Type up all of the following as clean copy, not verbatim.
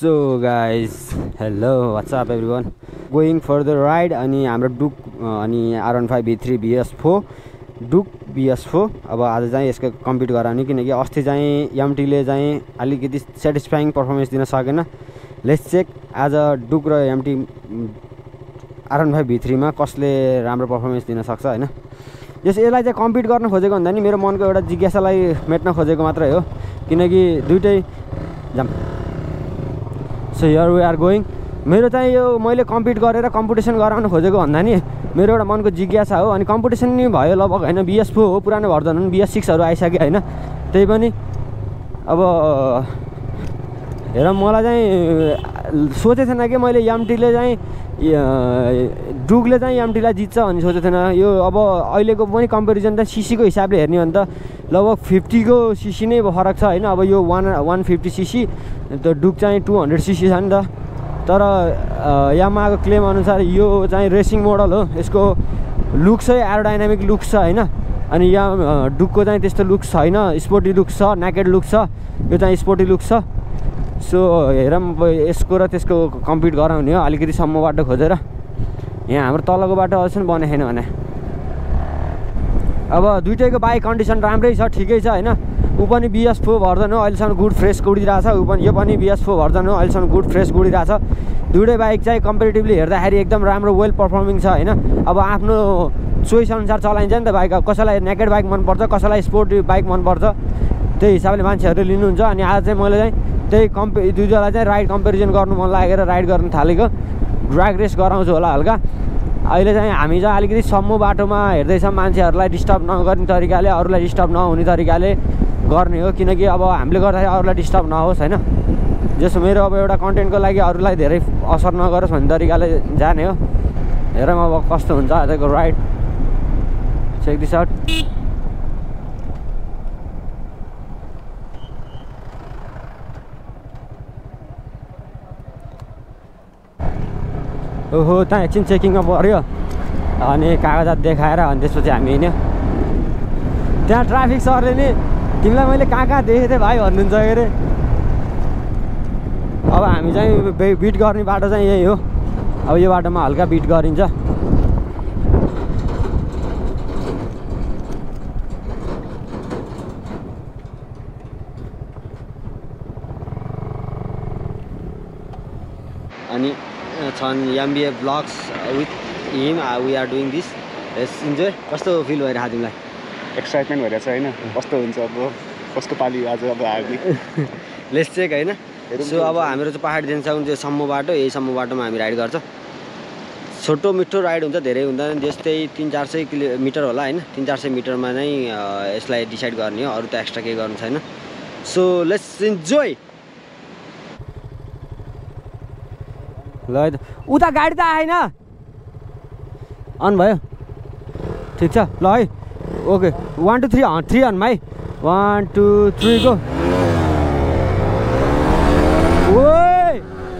So guys, hello, what's up everyone? Going for the ride अनि हाम्रो डुक अनि R15 B3 BS4 डुक BS4 अब आज चाहिँ यसको कम्पिट गराउने किनकि अस्ति चाहिँ MT ले चाहिँ अलिकति सेटिस्फाइङ परफर्मेन्स दिन सकेन। लेट्स चेक आज डुक र MT R15 B3 मा कसले राम्रो परफर्मेन्स दिन सक्छ हैन। यसलाई चाहिँ कम्पिट गर्न खोजेको भन्दा नि मेरो मनको एउटा जिज्ञासालाई मेट्न खोजेको मात्रै हो किनकि दुईटै जाम। So here we are going. मेरो चाहिँ यो मैले कम्पिट गरेर कम्पिटिसन गराउन खोजेको भन्दा नि मेरो एउटा मनको जिज्ञासा हो। अनि कम्पिटिसन नि भयो लगभग हैन, BS4 हो, पुरानो भर्जन हो, BS6 हरू आइसक्यो हैन। त्यही पनि अब हेर मलाई चाहिँ सोचे थिएन कि मैले MT ले चाहिँ डुकले चाहिँ MT लाई जित्छ भन्ने सोचेको थिएन। यो अब अहिलेको पनि कम्पेरिजन त सीसी को हिसाबले हेर्ने हो भने त लगभग 50 को सीसी नै फरक छ हैन। अब यो 150 सीसी त डुक चाहिँ 200 सीसी छ नि त। तर यामाहाको क्लेम अनुसार यो चाहिँ रेसिङ मोडल हो, यसको लुक्स चाहिँ एरोडाइनामिक लुक्स छ हैन। अनि यहाँ डुकको चाहिँ त्यस्तो लुक्स छैन, स्पोर्टी लुक्स छ, नेकेड लुक्स छ, यो चाहिँ स्पोर्टी लुक्स छ। सो हेरौँ यसको र त्यसको कम्पिट गराउने हो अलिकति सम्म बाटो खोजेर। यहाँ हाम्रो तलको बाटो अझै बने छैन भने अब दुईटैको बाइक कन्डिसन राम्रै छ, ठिकै छ हैन। ऊ पनि BS4 भर्जन हो, अहिलेसम्म गुड फ्रेस गुडिरहेछ। ऊ पनि यो पनि BS4 भर्जन हो, अहिलेसम्म गुड फ्रेस गुडिरहेछ। दुईटै बाइक चाहिँ कम्पेरिटिभली हेर्दाखेरि एकदम राम्रो वेल पर्फर्मिङ छ हैन। अब आफ्नो चोइस अनुसार चलाइन्छ नि त बाइक। अब कसैलाई नेकेड बाइक मनपर्छ, कसैलाई स्पोर्टी बाइक मनपर्छ, त्यही हिसाबले मान्छेहरूले लिनुहुन्छ। अनि आज चाहिँ मैले चाहिँ त्यही दुईजनालाई चाहिँ राइड कम्पेरिजन गर्नु मन लागेर राइड गर्न थालेको। ड्र्याग रेस गराउँछु होला हल्का। अहिले चाहिँ हामी चाहिँ अलिकति सम्मु बाटोमा हेर्दैछौँ, मान्छेहरूलाई डिस्टर्ब नगर्ने तरिकाले, अरूलाई डिस्टर्ब नहुने तरिकाले गर्ने हो किनकि अब हामीले गर्दाखेरि अरूलाई डिस्टर्ब नहोस् हैन। जसो मेरो अब एउटा कन्टेन्टको लागि अरूलाई धेरै असर नगरोस् भन्ने तरिकाले जाने हो। हेरौँ अब कस्तो हुन्छ आजको राइड। Check this out. ओहो त्यहाँ एकछिन चेकिङमा पऱ्यो अनि कागजात देखाएर अनि त्यसपछि हामी हिँड्यो। त्यहाँ ट्राफिक सरले नि तिमीलाई मैले कहाँ देखेको थिएँ भाइ भन्नुहुन्छ के अरे। अब हामी चाहिँ बिट गर्ने बाटो चाहिँ यही हो। अब यो बाटोमा हल्का बिट गरिन्छ। अनि छन् MBA vlogs with him, we are doing this. Let's enjoy. कस्तो फिल भइरहेको तिमीलाई? एक्साइटमेन्ट भइरहेछ हैन, कस्तो हुन्छ अब कस्तो पाली आज अब हार्ने। लेट्स चेक हैन। सो अब हाम्रो चाहिँ पहाडी देनसाउन चाहिँ सम्मु बाटो, यही सम्मु बाटोमा हामी राइड गर्छ। छोटो मिठो राइड हुन्छ, धेरै हुँदैन, जस्तै 300-400 किलोमिटर होला हैन। 300-400 मिटरमा नै यसलाई डिसाइड गर्ने हो, अरु त एक्स्ट्रा केही गर्नु छैन। So let's enjoy. ल उता गाडी त आएन, अन भयो, ठिक छ ल है। ओके 1 2 3 3 अन भाइ, 1 2 3 गो। ओए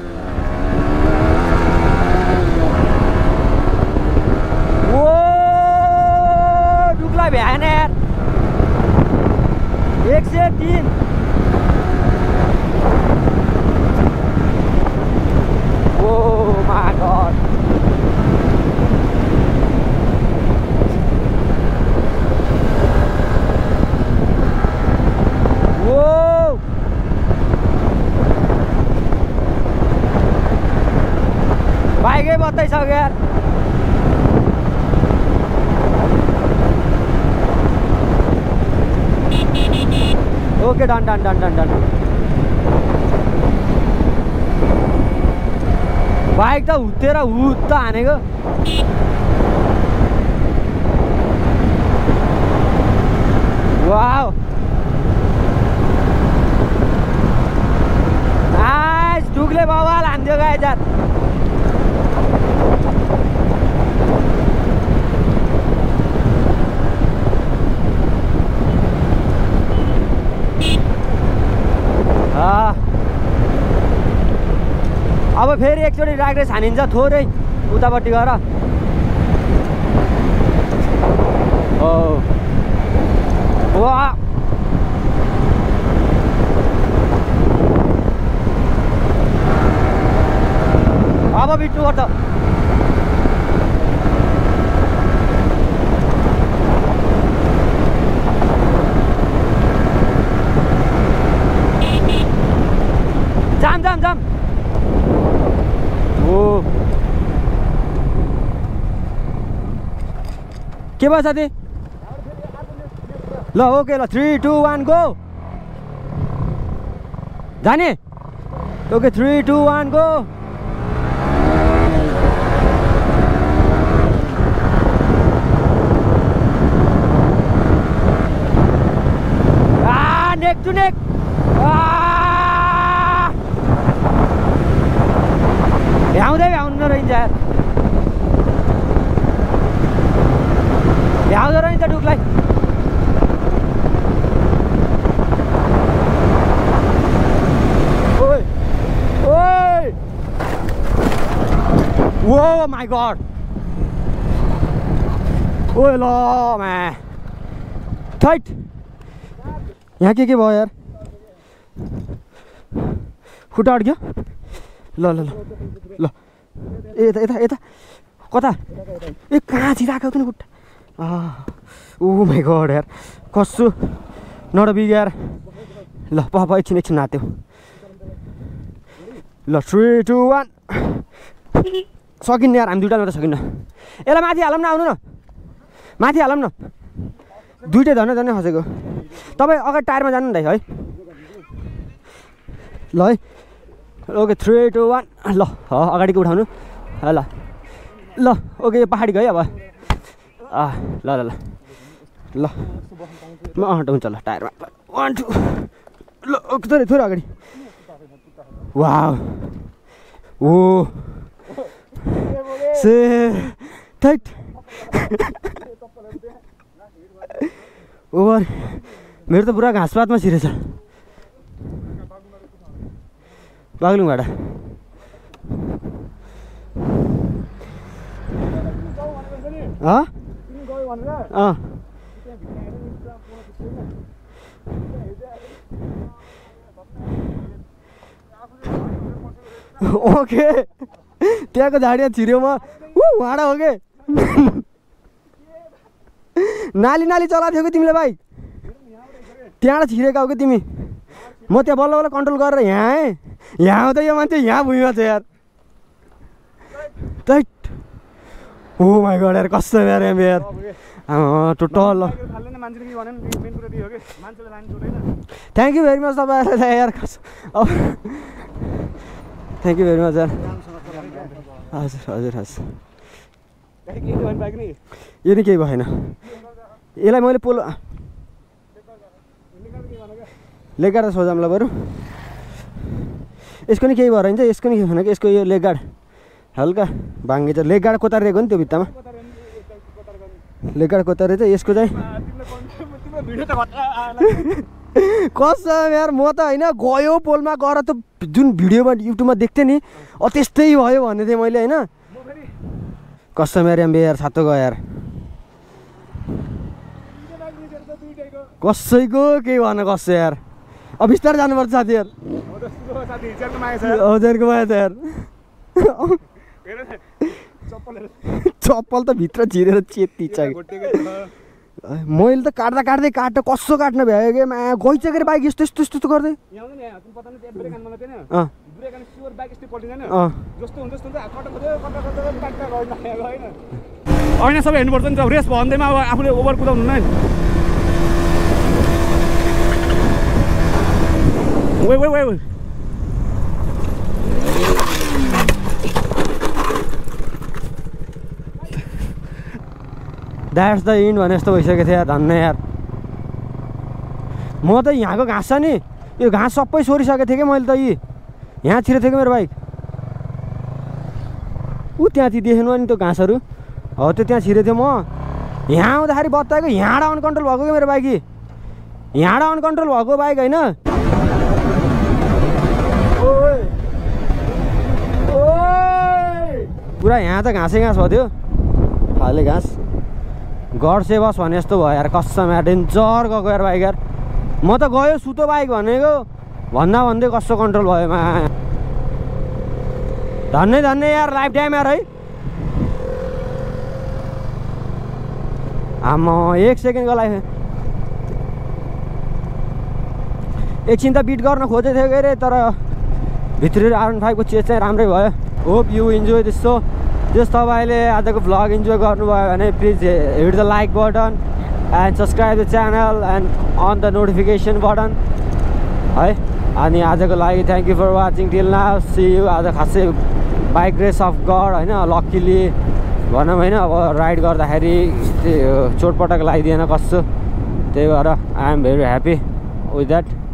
ओ डुकलाई भ्याएन यार। 103 Oh my god. Whoa. बाइकै बताइसक्यो यार। Okay done done done done done. Bike त हुत्तेर हुत्त हानेको। वाउ नाइस, डुकले बवाल हान्थ्यो गाइस यार। अब फेरि एकचोटि ड्र्याग रेस हानिन्छ थोरै उतापट्टि गएर। वाह बिट्नुपर्छ जाम जाम जाम ओ के भयो साथी ल ओके ल 3 2 1 गो जाने okay 3 2 1 go neck to neck भ्याउँदै भ्याउनु रहन्छ यार भ्याउँदो रहन्छ डुकलाई ओइ ओइ ओ माई गड ओइ ल मा थैट यहाँ के भयो यार खुट्टा अड्क्यो ल ल ल ल यता यता यता कता ए कहाँ छिराएको त नि खुट्टा ओ माई गड यार कस्तो नट बिग यार ल पापा एकछिन एकछिन नाच्यो ल 3 2 1 सकिन्न यार हामी दुइटाले त सकिन्न यसलाई माथि हालौँ न आउनु न माथि हालौँ न दुइटै धन्ने धन्ने खसेको तपाईँ अगाडि टायरमा जानु नि है ल है ओके 3 2 1 ल अगाडिको उठाउनु ल ल ओके यो पहाडी गयो अब ल ल ल ल म हुन्छ ल टायरमा 1 2 ल थोरै थोरै अगाडि वाउ ओ से टाइट ओभर मेरो त पुरा घाँसपातमा छिरेछ बागलुङबाट ओके त्यहाँको झाडिया छिर्यो म भाँडा हो के नाली नाली चलाएको थियो कि तिमीले बाइक त्यहाँबाट छिरेका हो कि तिमी म त्यहाँ बल्ल बल्ल कन्ट्रोल गरेर यहाँ आएँ यहाँ आउँदा यो मान्छे यहाँ भुइँमा छ यार टाइट ओ माई गड यार कस्तो यार यार total thank you very much तपाईँहरूलाई यार अब थ्याङ्क यू भेरी मच यार हजुर हजुर हजुर यो नि केही भएन यसलाई मैले पोलो लेग गार्ड त सोझाउँला बरु यसको नि केही भएर हुन्छ यसको नि के भएन कि यसको यो लेग गार्ड हल्का भाङ्गे चाहिँ लेग गार्ड कोतारेको नि त्यो भित्तामा लेग गार्ड कोतारे चाहिँ यसको चाहिँ कसम यार म त होइन गयो पोलमा गएर त जुन भिडियोमा युट्युबमा देख्थेँ नि त्यस्तै भयो भन्ने थिएँ मैले होइन कसम यार यार छातो गयो यार कसैको केही भएन कसै यार अब बिस्तारै जानुपर्छ साथी यार हजुरको माया छ यार चप्पल त भित्र छिरेर चेती छ मैले त काट्दा काट्दै काट्दा कसो काट्न भ्यायो कि माया गइसकेर बाइक यस्तो यस्तो यस्तो गर्दै होइन सबै हेर्नुपर्छ नि त रेस भन्दैमा अब आफूले ओभर कुदाउनु नै Wait. द्याट्स द इन्ड भने जस्तो भइसकेको थियो यार धन्य यार म त यहाँको घाँस छ नि यो घाँस सबै सोरिसकेको थिएँ कि मैले त यी यहाँ छिरेको थियो कि मेरो बाइक त्यहाँथि देख्नु नि त्यो घाँसहरू हो त्यो त्यहाँ छिरेको थियो म यहाँ आउँदाखेरि बताएको यहाँबाट अनकन्ट्रोल भएको कि मेरो बाइक यहाँबाट अनकन्ट्रोल भएको बाइक होइन पुरा यहाँ त घाँसै घाँस भयो थियो फाले घाँस गड सेभ अस भने जस्तो भयो यार कसम यार डेन्जर गएको यार बाइक यार म त गयो सुतो बाइक भनेको भन्दा भन्दै कस्तो कन्ट्रोल भयो मा धन्य धन्य यार लाइफ टाइम यार है आम्मा 1 सेकेन्डको लागि एकछिन त बिट गर्न खोजेको थियो के अरे तर भित्री R15 को चेज चाहिँ राम्रै भयो hope you enjoy this so जस तपाईँले आजको भ्लग इन्जोय गर्नुभयो भने please hit the like button and subscribe the channel and on the notification button है अनि आजको लागि thank you for watching till now see you आज खासै बाई ग्रेस अफ गड होइन लक्कीली भनौँ होइन अब राइड गर्दाखेरि चोटपटक लगाइदिएन कस्तो त्यही भएर I am very happy with that